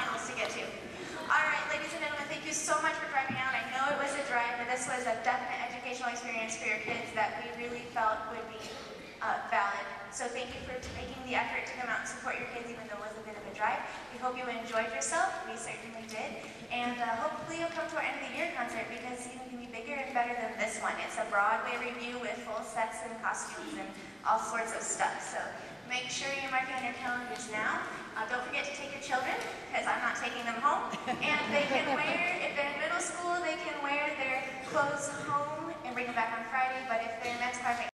finals to get to. All right, ladies and gentlemen, thank you so much for driving out. I know it was a drive, but this was a definite educational experience for your kids that we really felt would be valid. So thank you for taking the effort to come out and support your kids, even though it was a bit of a drive. We hope you enjoyed yourself. We certainly did. And hopefully you'll come to our end of the year concert, because it can be bigger and better than this one. It's a Broadway review with full sets and costumes and all sorts of stuff. So make sure you're marking on your calendars now. Don't forget to take your children, because I'm not taking them home. And they can wear, if they're in middle school, they can wear their clothes home and bring them back on Friday. But if they're in men's class,